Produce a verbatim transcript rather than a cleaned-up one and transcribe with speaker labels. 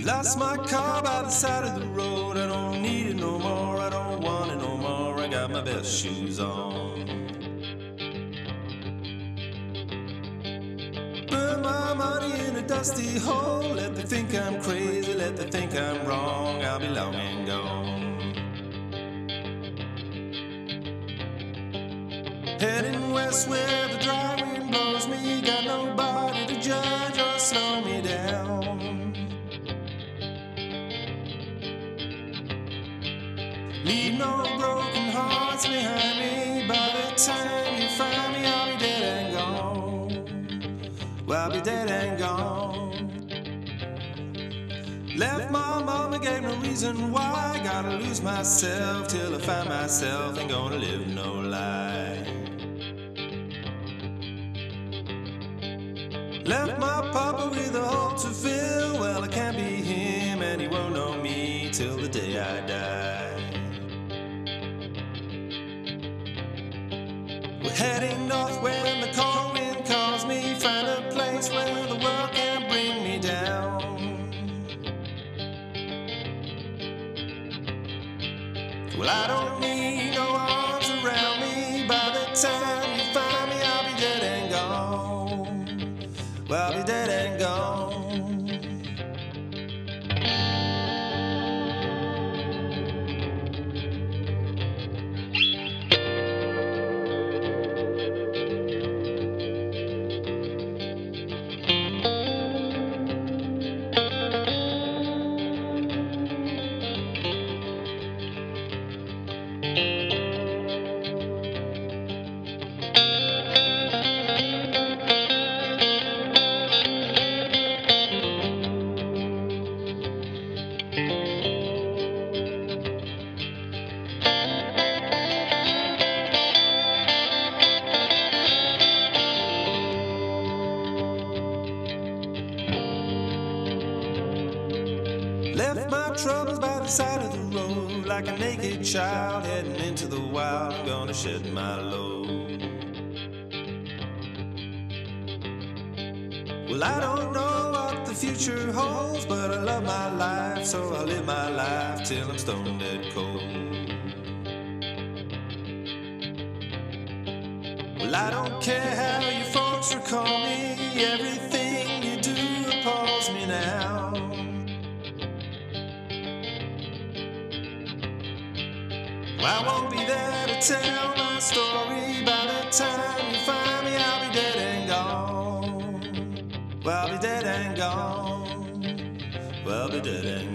Speaker 1: Lost my car by the side of the road. I don't need it no more, I don't want it no more. I got my best shoes on. Put my money in a dusty hole. Let them think I'm crazy, let them think I'm wrong. I'll be long and gone. Heading west where the dry wind blows me. Got nobody to judge or slow me down. Leave no broken hearts behind me. By the time you find me, I'll be dead and gone. Well, I'll be dead and gone. Left my mama, gave no reason why. Gotta lose myself till I find myself. Ain't gonna live no lie. Left my papa with a hole to fill. Well, I can't be him and he won't know me till the day I die. We're heading north when the cold wind calls me. Find a place where the world can't bring me down. Well, I don't need no arms around me. By the time you find me, I'll be dead and gone. Well, I'll be dead and gone. Left my troubles by the side of the road. Like a naked child heading into the wild. I'm gonna shed my load. Well, I don't know what the future holds, but I love my life, so I'll live my life till I'm stone dead cold. Well, I don't care how you folks recall me. Everything you do appalls me now. I won't be there to tell my story. By the time you find me, I'll be dead and gone. Well, I'll be dead and gone. Well, I'll be dead and gone.